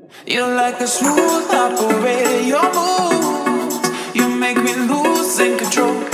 You're like a smooth operator, your moves, you make me lose in control.